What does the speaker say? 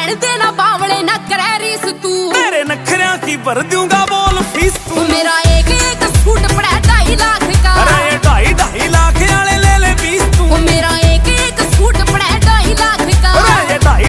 रहने देना बावले ना करे रीस तू, तेरे नखरिया की भर दूंगा बोल फीस तू। मेरा एक